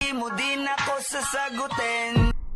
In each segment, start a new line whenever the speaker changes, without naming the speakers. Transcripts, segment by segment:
mo din ako sasagutin.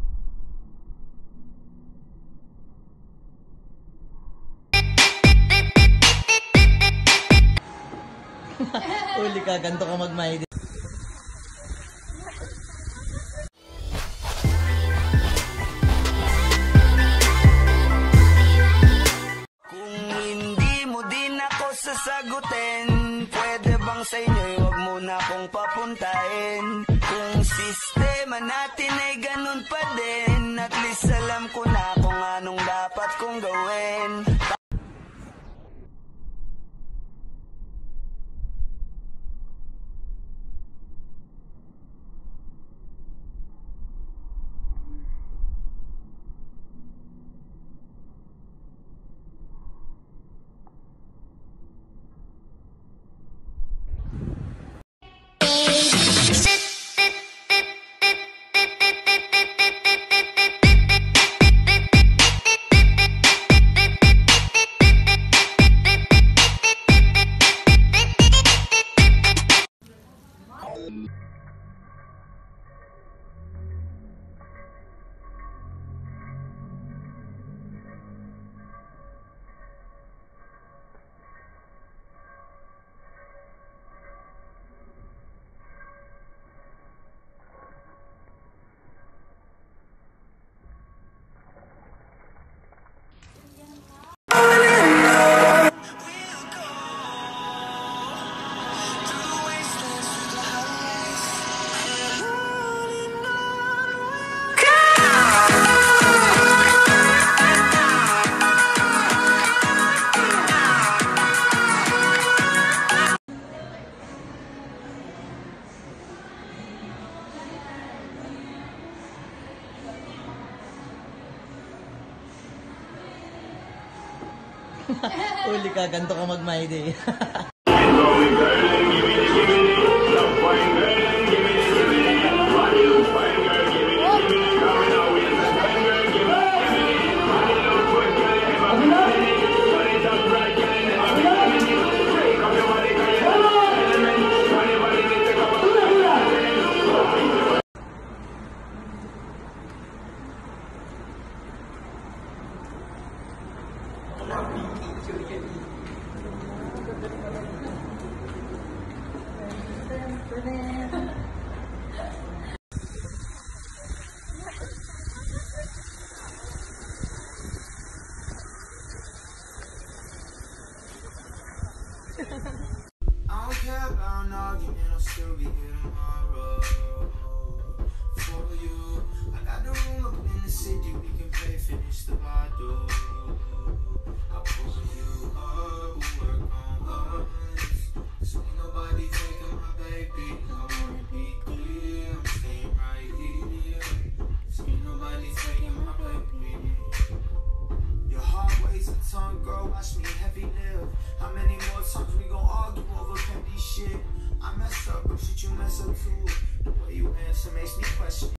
Uli ka, ganito ka magmahid.
Kung hindi mo din ako sasagutin, pwede bang sa inyo'y wag mo na akong papuntahin? Kung sistema natin ay ganun pa din, at least alam ko na kung anong dapat kong gawin.
Uli ka, ganito ka magmahid eh.
I don't care about an argument, I'll still be here tomorrow. For you, I got the room up in the city, we can play, finish the bottle. I pull you up, we'll work on us. So ain't nobody taking my baby. I wanna be clear, I'm staying right here. So ain't nobody taking my baby. Your heart weighs a ton, girl, watch me heavy live. How many more times we gon' argue over petty shit? I messed up, but shit you mess up too. The way you answer makes me question.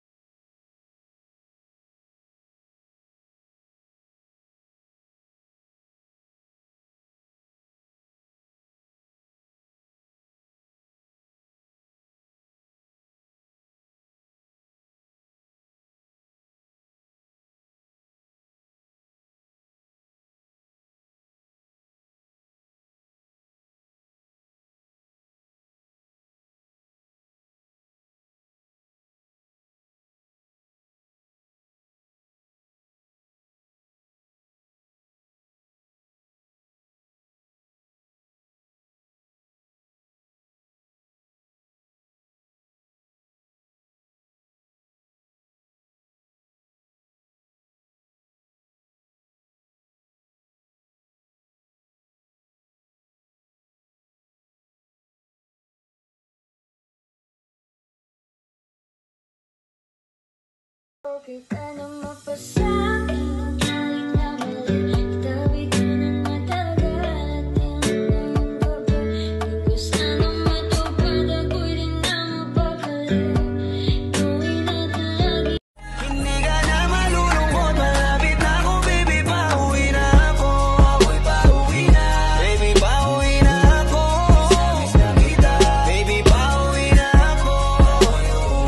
Okay, ano mapasakin? Galing na mali, itabi ko ng matagal. Tingnan na yung gabi, di ko sana matupad. Ako'y di na mapakali, gawin natin lagi.
Hindi ka na malulungkot, malapit na ako, baby, pauwi na ako. Ako'y pauwi na, baby, pauwi na ako. Baby, pauwi na ako.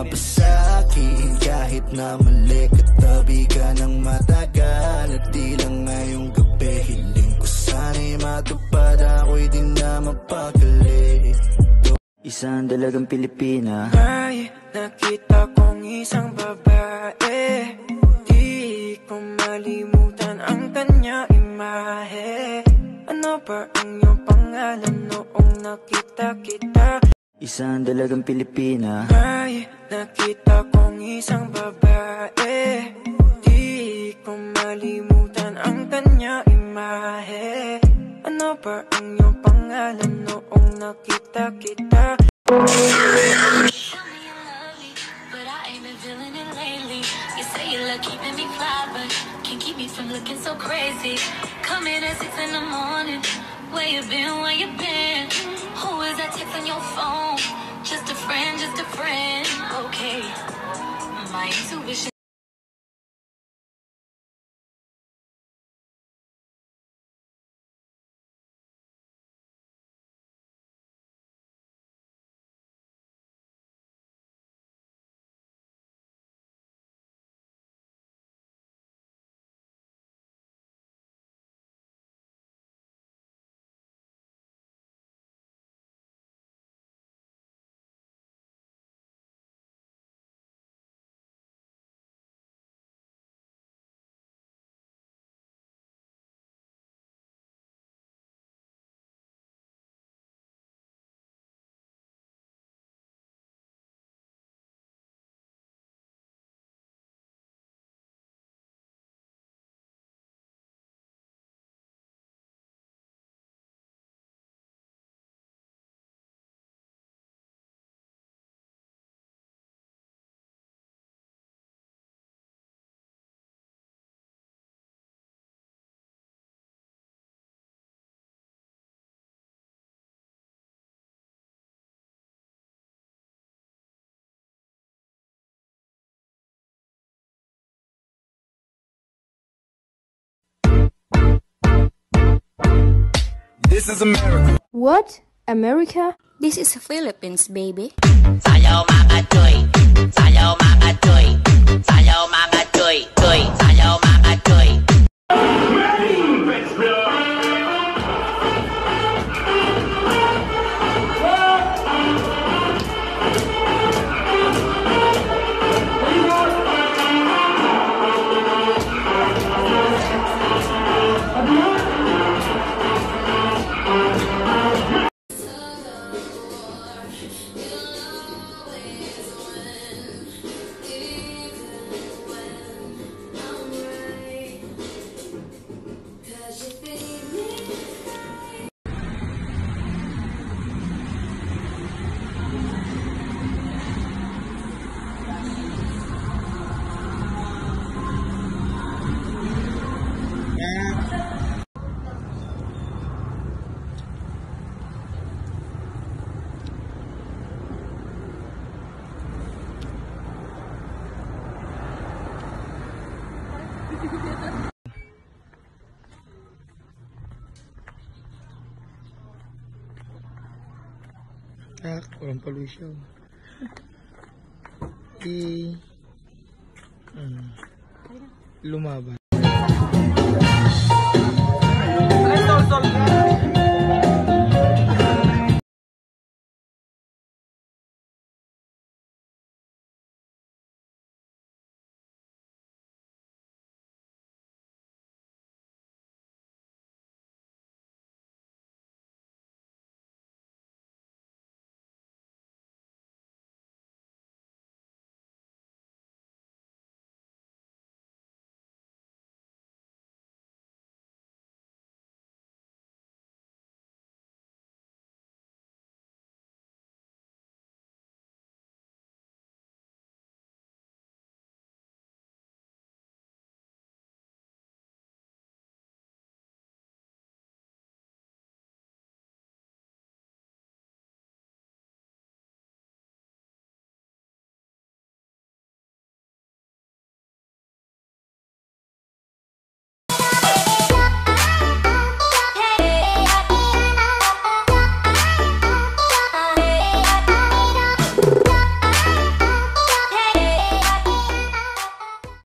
mapasakin. Kahit na mali, katabi ka ng matagal. At di lang ngayong gabi, hiling ko sana'y matupad. Ako'y di na mapakali. Isang dalagang Pilipina.
May nakita kong isang babae, di ko malimutan ang kanya imahe. Ano ba ang iyong pangalan noong nakita kita?
Isang dalagang Pilipina.
May nakita kong isang babae, di ko malimutan ang kanya imahe. Ano ba ang iyong pangalan noong nakita kita?
Tell me you love me, but I ain't been feeling it lately. You say you love keeping me fly, but can't keep me from looking so crazy. Coming at 6 in the morning. Where you been, where you been? Who is that text on your phone? Just a friend, okay. My intuition.
This is America.
What? America?
This is Philippines, baby.
Sayaw mga choy, sayaw mga choy, sayaw mga choy, choy, sayaw mga choy.
Walang pollution. Lumaban.